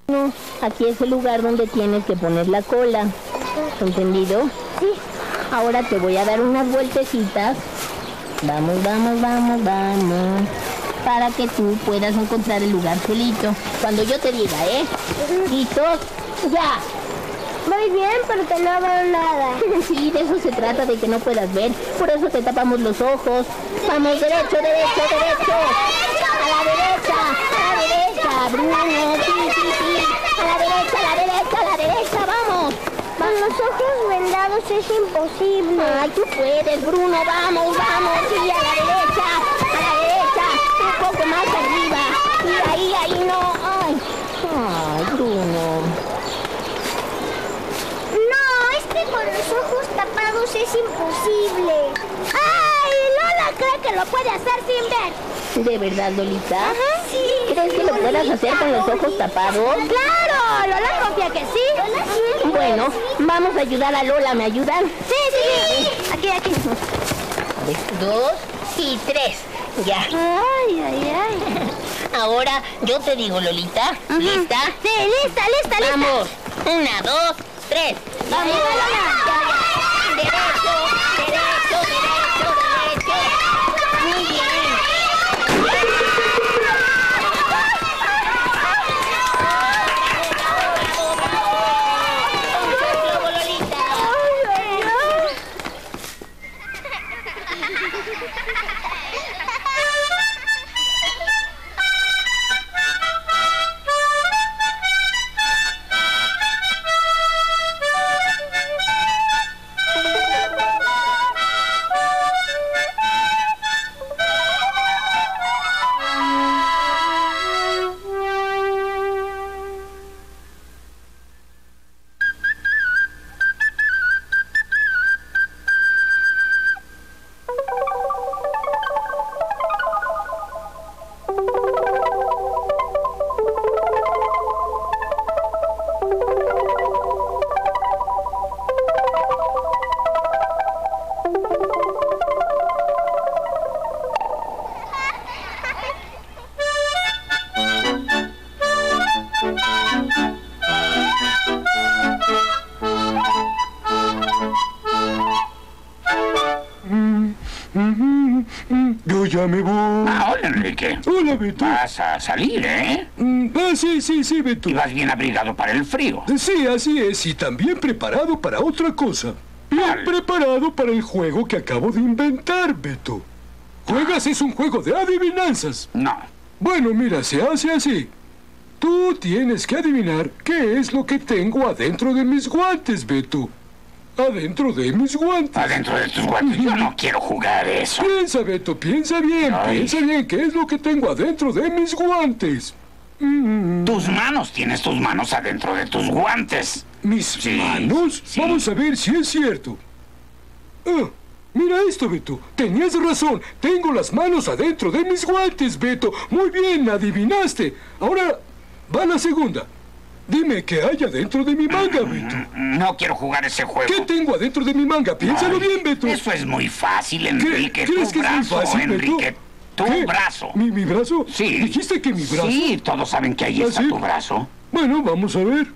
No, aquí es el lugar donde tienes que poner la cola. ¿Entendido? Sí. Ahora te voy a dar unas vueltecitas. Vamos, vamos, vamos, vamos. Para que tú puedas encontrar el lugar solito. Cuando yo te diga, ¿eh? ¿Listos? ¡Ya! Muy bien, porque no veo nada. Sí, de eso se trata, de que no puedas ver. Por eso te tapamos los ojos. Vamos, derecho, derecho, derecho. A la derecha, Bruno. Sí, sí, sí. A la derecha, vamos. Con los ojos vendados es imposible. Ay, tú puedes, Bruno. Vamos, vamos. Sí, a la derecha. Un poco más arriba. Sí, ahí no. Ay, Bruno. No, es que con los ojos tapados es imposible. ¡Ay! Lola cree que lo puede hacer sin ver. ¿De verdad, Lolita? Ajá, sí. ¿Crees que lo puedas hacer con los ojos tapados? ¡Claro! Lola confía que sí. Bueno, vamos a ayudar a Lola. ¿Me ayudan? Sí. Aquí. 2 y 3. Ya. Ay. Ahora yo te digo, Lolita. ¿Lista? Sí, lista. Vamos. 1, 2, 3. Vamos, Lola. Derecho. Muy bien. Yo ya me voy. Hola, Enrique. Hola, Beto. Vas a salir, ¿eh? Sí, Beto. Y vas bien abrigado para el frío. Sí, así es. Y también preparado para otra cosa. Bien ¿Cuál? preparado para el juego que acabo de inventar, Beto. ¿Juegas? Es un juego de adivinanzas. No. Bueno, mira, se hace así. Tú tienes que adivinar qué es lo que tengo adentro de mis guantes, Beto. Adentro de mis guantes. Adentro de tus guantes. Yo no quiero jugar eso. Piensa, Beto, piensa bien. Ay. Piensa bien qué es lo que tengo adentro de mis guantes. Tus manos. Tienes tus manos adentro de tus guantes. ¿Mis Sí, manos? sí. Vamos a ver si es cierto. Mira esto, Beto. Tenías razón. Tengo las manos adentro de mis guantes, Beto. Muy bien, adivinaste. Ahora va la segunda. Dime qué hay adentro de mi manga, Beto. No quiero jugar ese juego. ¿Qué tengo adentro de mi manga? Piénsalo Ay, bien, Beto. Eso es muy fácil, Enrique. ¿Crees Tu que es muy brazo, fácil, Enrique. Beto? Tu ¿Qué? brazo. ¿Mi brazo? Sí. ¿Dijiste que mi brazo? Sí, todos saben que ahí ¿Ah, está sí? tu brazo. Bueno, vamos a ver.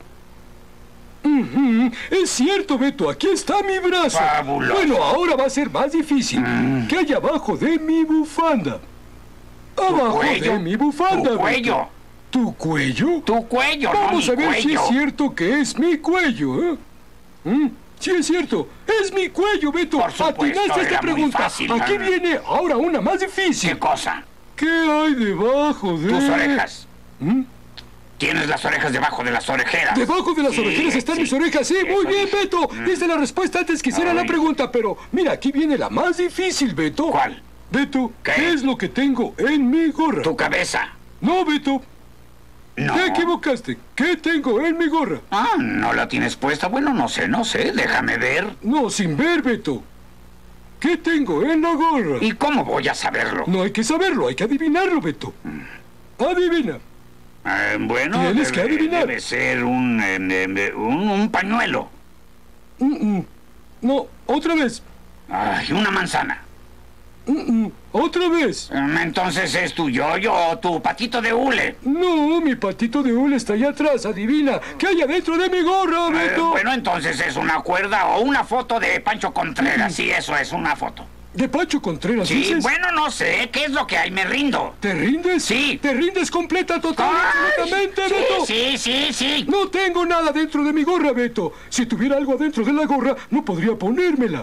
Es cierto, Beto, aquí está mi brazo. Fabuloso. Bueno, ahora va a ser más difícil. ¿Qué hay abajo de mi bufanda? Abajo cuello. de mi bufanda, Tu Beto. cuello. ¿Tu cuello? Tu cuello, Vamos no a mi ver si cuello. es cierto que es mi cuello, ¿eh? Sí es cierto, es mi cuello, Beto. Por supuesto, Atinaste esta era muy pregunta. fácil, Aquí ¿no? viene ahora una más ¿Qué difícil. cosa? ¿Qué hay debajo de...? Tus orejas. ¿Mm? Tienes las orejas debajo de las orejeras. Debajo de las Sí, orejeras están sí. mis orejas. Sí, muy Eso bien, dije. Beto. Diste la respuesta antes que hiciera la Ay. pregunta, pero mira, aquí viene la más difícil, Beto. ¿Cuál? Beto, ¿Qué? ¿qué es lo que tengo en mi gorra? Tu cabeza. No, Beto, No. te equivocaste. ¿Qué tengo en mi gorra? Ah, ¿no la tienes puesta? Bueno, no sé. Déjame ver. No, sin ver, Beto. ¿Qué tengo en la gorra? ¿Y cómo voy a saberlo? No hay que saberlo, hay que adivinarlo, Beto. Adivina. Bueno, Tienes que adivinar. Debe ser un pañuelo. No, otra vez. Ay, una manzana. Otra vez. Entonces es tu yoyo o tu patito de hule. No, mi patito de hule está allá atrás. Adivina. ¿Qué hay adentro de mi gorra, Beto? Bueno, entonces es una cuerda o una foto de Pancho Contreras. Sí, eso es una foto. ¿De Pancho Contreras, sí, dices? Bueno, no sé. ¿Qué es lo que hay? Me rindo. ¿Te rindes? Sí. ¿Te rindes completa, total, absolutamente, sí, Beto? Sí. No tengo nada dentro de mi gorra, Beto. Si tuviera algo adentro de la gorra, no podría ponérmela.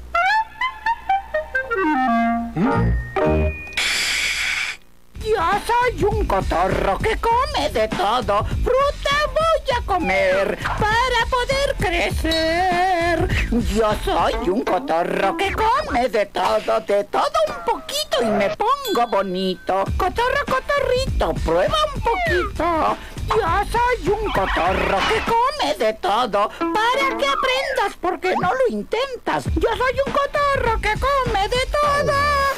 Yo soy un cotorro que come de todo. Fruta voy a comer para poder crecer. Yo soy un cotorro que come de todo un poquito y me pongo bonito. Cotorro, cotorrito, prueba un poquito. Yo soy un cotorro que come de todo para que aprendas porque no lo intentas. Yo soy un cotorro que come de todo.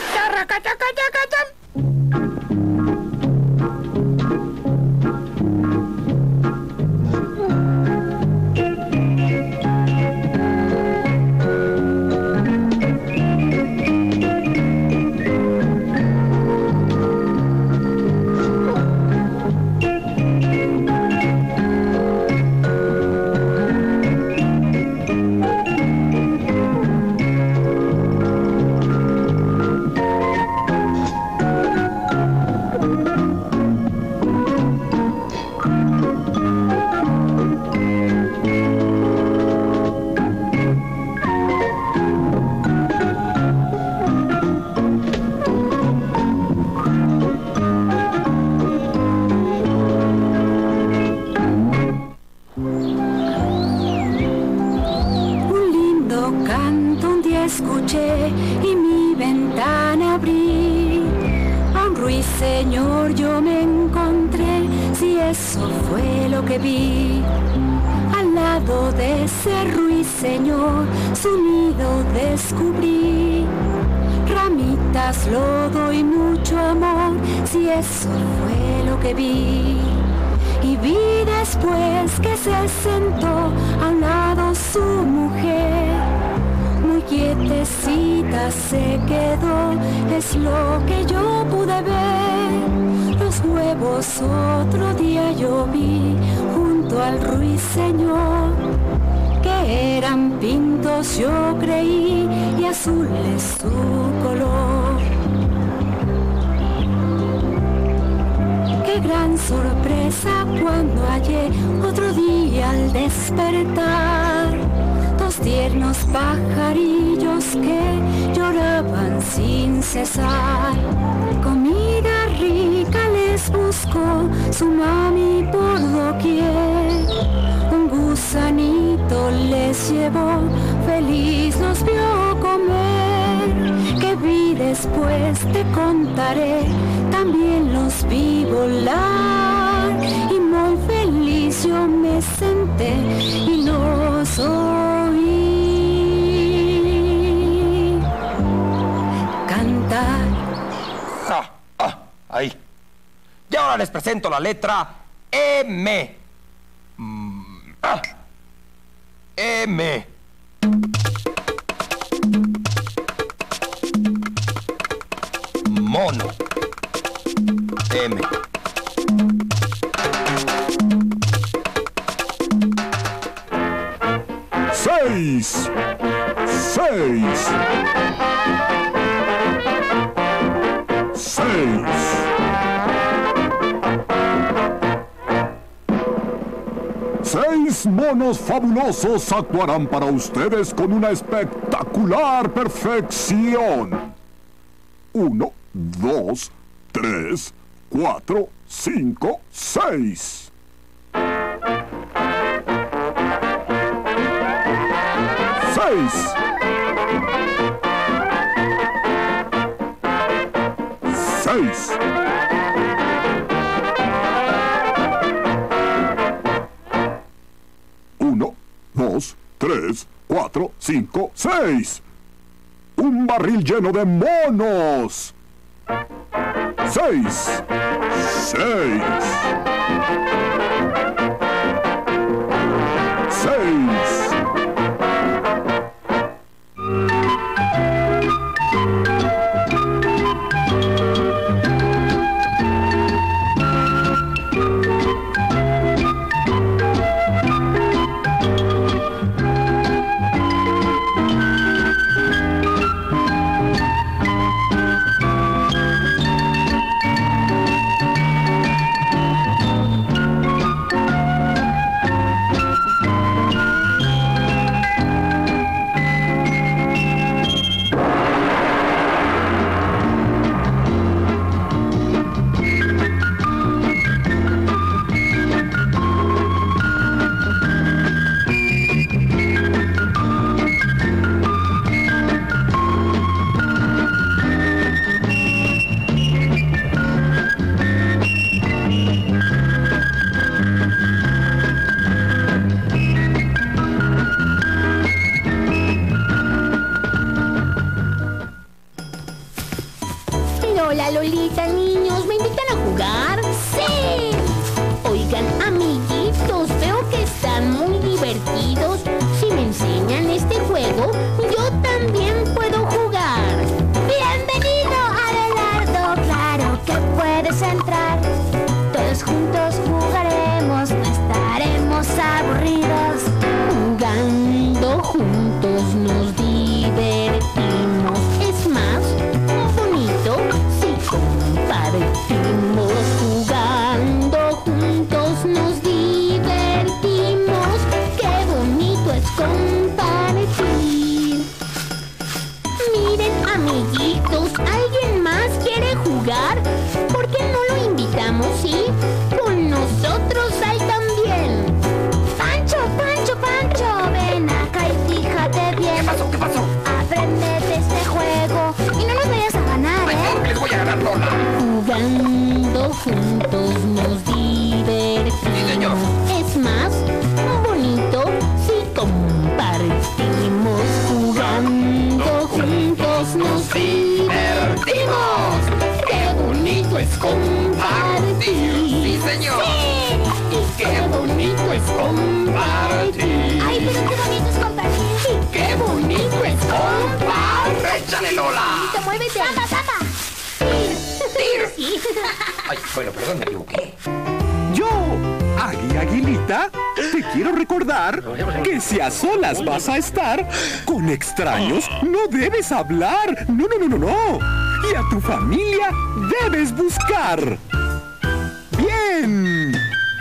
Escuché y mi ventana abrí. A un ruiseñor yo me encontré, si eso fue lo que vi. Al lado de ese ruiseñor su nido descubrí. Ramitas, lodo y mucho amor, si eso fue lo que vi. Y vi después que se sentó a un lado su mujer. Muy quietecita se quedó, es lo que yo pude ver. Los huevos otro día yo vi junto al ruiseñor, que eran pintos yo creí y azul es su color. Qué gran sorpresa cuando hallé otro día al despertar dos tiernos pajarillos que lloraban sin cesar. Comida rica les buscó su mami por doquier. Un gusanito les llevó, feliz los vio comer. Que vi después te contaré, también los vi volar. Y muy feliz yo me senté y los oí cantar. Ahí. Y ahora les presento la letra M. M. Mono. M. Seis. Seis monos fabulosos actuarán para ustedes con una espectacular perfección. 1, 2, 3, 4, 5, 6. Seis. 1, 2, 3, 4, 5, 6. Un barril lleno de monos. 6. 6. 6. más bonito si compartimos. Jugando juntos nos divertimos. ¡Qué bonito es compartir! ¡Sí, señor! ¡Sí! ¡Qué bonito es compartir! Ay, pero qué bonito es compartir. ¡Qué bonito es compartir! ¡Échale, Lola! ¡Muévete! ¡Tapa, tapa! Sí. Ay, bueno, perdón, me equivoqué. Yo, Aguilita, te quiero recordar que si a solas vas a estar, con extraños no debes hablar. No. Y a tu familia debes buscar. ¡Bien!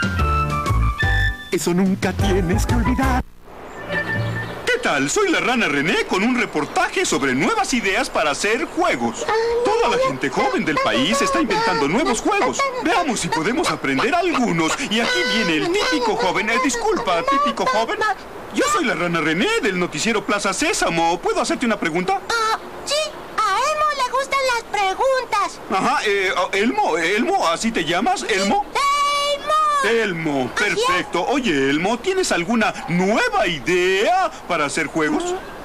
Eso nunca tienes que olvidar. ¿Qué tal? Soy la rana René con un reportaje sobre nuevas ideas para hacer juegos. Toda la gente joven del país está inventando nuevos juegos. Veamos si podemos aprender algunos. Y aquí viene el típico joven. Disculpa, típico joven. Yo soy la rana René del noticiero Plaza Sésamo. ¿Puedo hacerte una pregunta? Sí, a Elmo le gustan las preguntas. Ajá, Elmo, ¿así te llamas, Elmo? Elmo, perfecto. Oye, Elmo, ¿tienes alguna nueva idea para hacer juegos?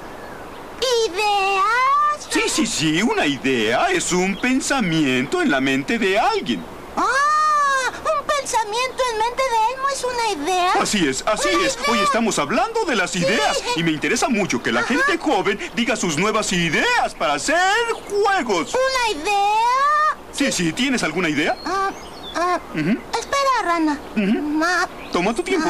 ¿Ideas? Sí, una idea es un pensamiento en la mente de alguien. ¿Un pensamiento en mente de Elmo es una idea? Así es. Hoy estamos hablando de las ideas y me interesa mucho que la gente joven diga sus nuevas ideas para hacer juegos. ¿Una idea? Sí, ¿tienes alguna idea? Espera, rana. Toma tu tiempo.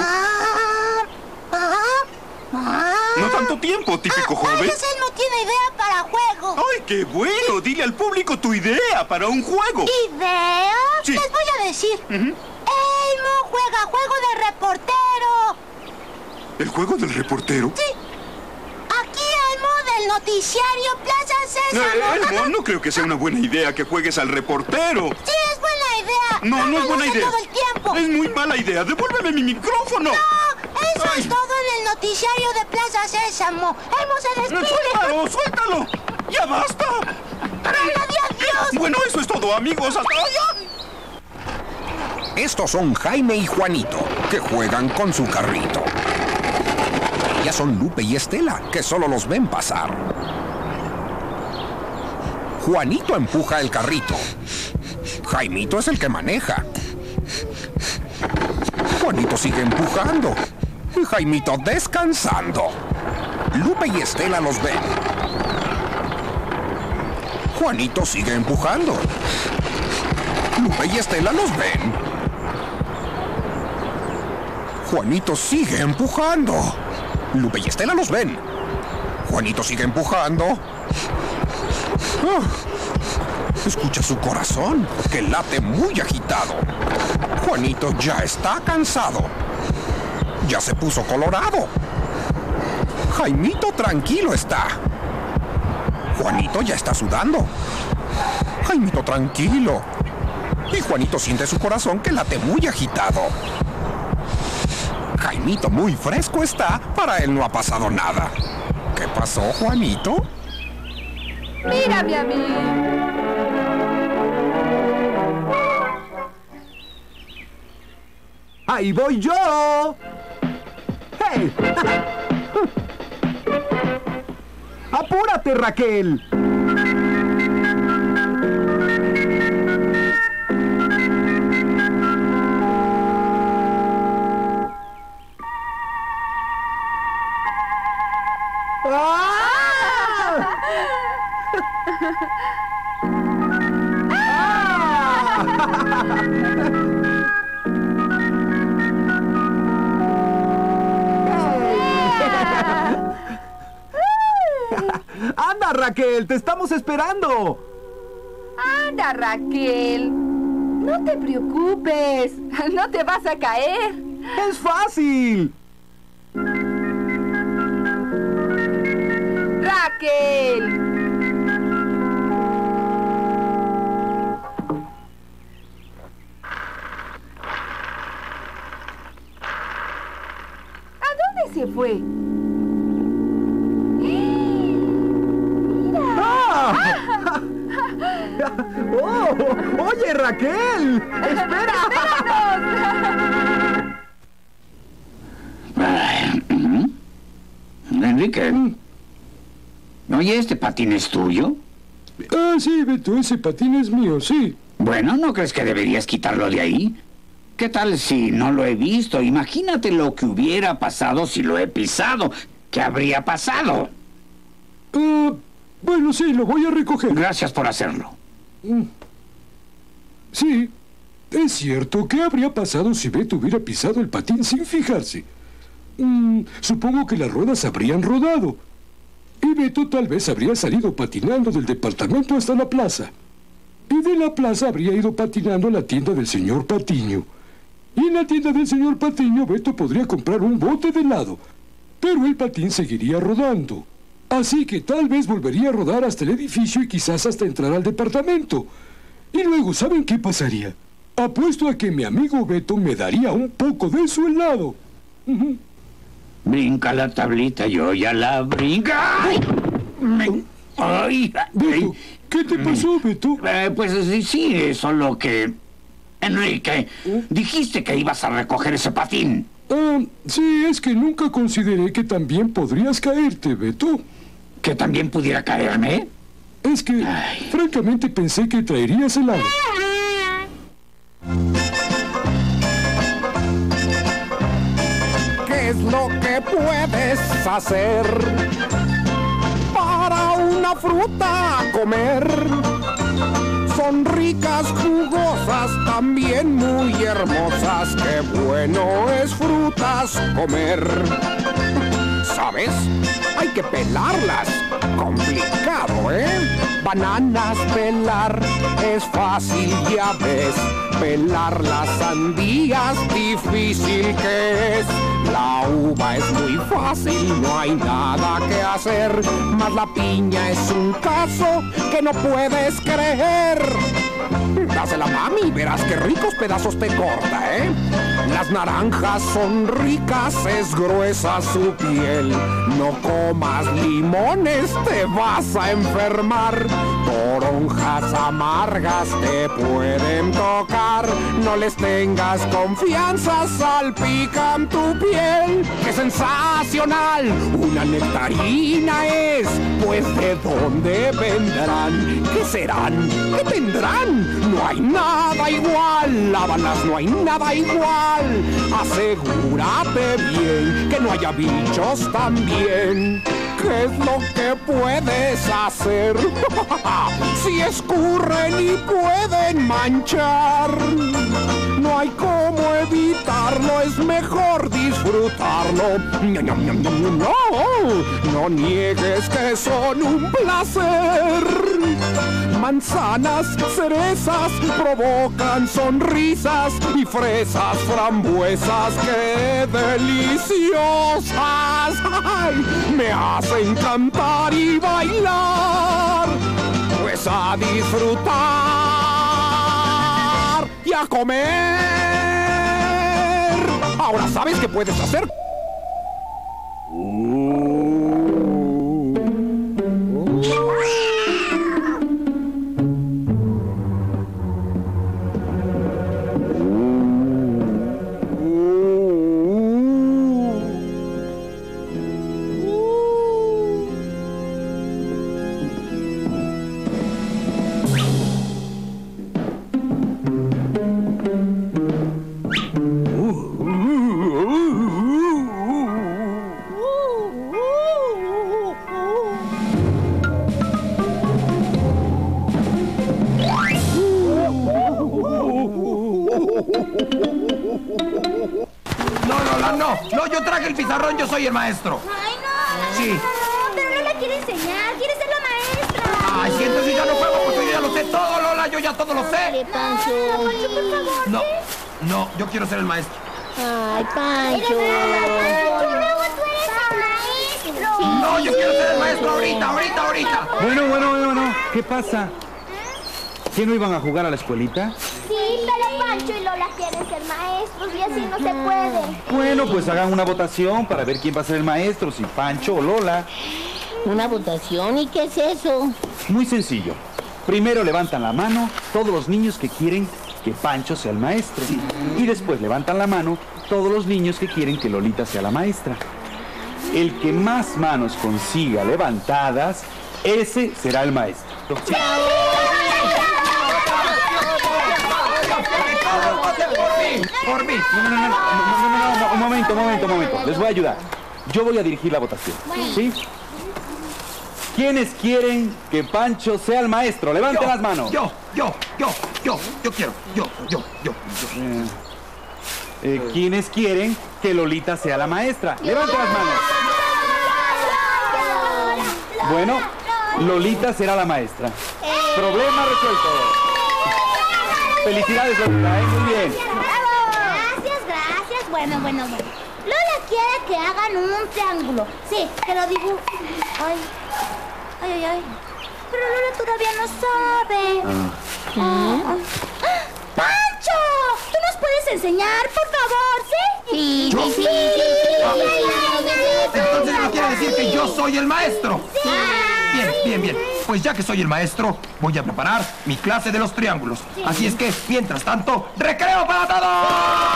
No tanto tiempo, típico joven. Tal vez él no tiene idea para juego. ¡Ay, qué bueno! Dile al público tu idea para un juego. ¿Idea? Sí. Les voy a decir. Elmo juega juego de reportero. ¿El juego del reportero? Sí. Aquí Elmo del noticiario Plaza Sésamo. Elmo, no creo que sea una buena idea que juegues al reportero. Sí, es buena idea. No es buena idea. Todo el tiempo. Es muy mala idea. Devuélveme mi micrófono. Eso es todo en el noticiario de Plaza Sésamo. Elmo se despide. ¡Suéltalo! ¡Ya basta! ¡Adiós! Bueno, eso es todo, amigos. ¡Hasta allá! Estos son Jaime y Juanito, que juegan con su carrito. Ya son Lupe y Estela, que solo los ven pasar. Juanito empuja el carrito. Jaimito es el que maneja. Juanito sigue empujando. Y Jaimito descansando. Lupe y Estela los ven. Juanito sigue empujando. Lupe y Estela los ven. Juanito sigue empujando. Lupe y Estela los ven. Juanito sigue empujando. Escucha su corazón, que late muy agitado. Juanito ya está cansado. Ya se puso colorado. Jaimito tranquilo está. Juanito ya está sudando. Jaimito tranquilo. Y Juanito siente su corazón que late muy agitado. Jaimito muy fresco está, para él no ha pasado nada. ¿Qué pasó, Juanito? Mírame a mí. ¡Ahí voy yo! ¡Hey! ¡Apúrate, Raquel! ¡Anda, Raquel! ¡Te estamos esperando! Anda, Raquel. No te preocupes. No te vas a caer. ¡Es fácil! Raquel. ¿A dónde se fue? ¡Oh! ¡Oye, Raquel! ¡Espera! Enrique. Oye, ¿este patín es tuyo? Ah, sí, Beto, ese patín es mío, sí. Bueno, ¿no crees que deberías quitarlo de ahí? ¿Qué tal si no lo he visto? Imagínate lo que hubiera pasado si lo he pisado. ¿Qué habría pasado? Bueno, sí, lo voy a recoger. Gracias por hacerlo. Sí, es cierto. ¿Qué habría pasado si Beto hubiera pisado el patín sin fijarse? Supongo que las ruedas habrían rodado. Y Beto tal vez habría salido patinando del departamento hasta la plaza. Y de la plaza habría ido patinando a la tienda del señor Patiño. Y en la tienda del señor Patiño, Beto podría comprar un bote de helado. Pero el patín seguiría rodando. Así que tal vez volvería a rodar hasta el edificio y quizás hasta entrar al departamento. Y luego, ¿saben qué pasaría? Apuesto a que mi amigo Beto me daría un poco de su helado. Brinca la tablita, yo ya la brinca. ¡Ay! ¡Ay! Beto, ¿qué te pasó, Beto? Pues sí, solo que... Enrique, dijiste que ibas a recoger ese patín. Sí, es que nunca consideré que también podrías caerte, Beto. ¿Que también pudiera caerme? Es que, francamente, pensé que traerías helado. ¿Qué es lo que puedes hacer para una fruta comer? Son ricas, jugosas, también muy hermosas. Qué bueno es frutas comer. ¿Sabes? Hay que pelarlas. Complicado, ¿eh? Bananas pelar es fácil, ya ves. Pelar las sandías, difícil que es. La uva es muy fácil, no hay nada que hacer. Mas la piña es un caso que no puedes creer. Dásela, mami, verás qué ricos pedazos te corta, ¿eh? Las naranjas son ricas, es gruesa su piel. No comas limones, te vas a enfermar. Toronjas amargas te pueden tocar. No les tengas confianza, salpican tu piel. ¡Qué sensacional! Una nectarina es. Pues ¿de dónde vendrán? ¿Qué serán? ¿Qué tendrán? No hay nada igual. Lábalas, no hay nada igual. Asegúrate bien que no haya bichos también. ¿Qué es lo que puedes hacer? Si escurren y pueden manchar, no hay cómo evitarlo, es mejor disfrutarlo. No niegues que son un placer. Manzanas, cerezas provocan sonrisas y fresas, frambuesas, ¡qué deliciosas! ¡Ay! Me hacen cantar y bailar. Pues a disfrutar y a comer. Ahora sabes qué puedes hacer. No, yo traje el pizarrón, yo soy el maestro. Ay, no. Sí. No, pero Lola quiere enseñar, quiere ser la maestra. Ay, si entonces ya no juego porque yo ya lo sé todo, Lola, yo ya todo lo sé. Pancho. Pancho, por favor. No, yo quiero ser el maestro. Ay, Pancho. Luego tú eres el maestro. No, yo quiero ser el maestro ahorita. Bueno. ¿Qué pasa? ¿Qué no iban a jugar a la escuelita? Sí, pero Pancho y Lola quieren ser maestros y así no se puede. Bueno, pues hagan una votación para ver quién va a ser el maestro, si Pancho o Lola. ¿Una votación? ¿Y qué es eso? Muy sencillo. Primero levantan la mano todos los niños que quieren que Pancho sea el maestro. Y después levantan la mano todos los niños que quieren que Lolita sea la maestra. El que más manos consiga levantadas, ese será el maestro. Por mí. No, un momento. Les voy a ayudar. Yo voy a dirigir la votación. ¿Sí? ¿Quiénes quieren que Pancho sea el maestro? Levanten las manos. Yo quiero. ¿Quiénes quieren que Lolita sea la maestra? Levanten las manos. Bueno, Lolita será la maestra. Problema resuelto. Felicidades, Lolita, muy bien. Gracias. Bueno. Lola quiere que hagan un triángulo. Sí, que lo dibujen. Ay. Pero Lola todavía no sabe. ¡Pancho! ¿Tú nos puedes enseñar, por favor, sí? Sí. Entonces no quiere decir que yo soy el maestro. Sí. Bien. Pues ya que soy el maestro, voy a preparar mi clase de los triángulos. Así es que, mientras tanto, ¡recreo para todos!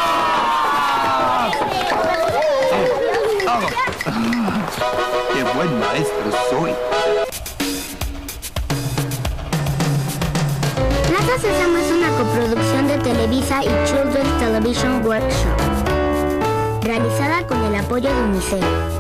Todos. ¡Qué buen maestro soy! Plaza Sésamo es una coproducción de Televisa y Children's Television Workshop, realizada con el apoyo de UNICEF.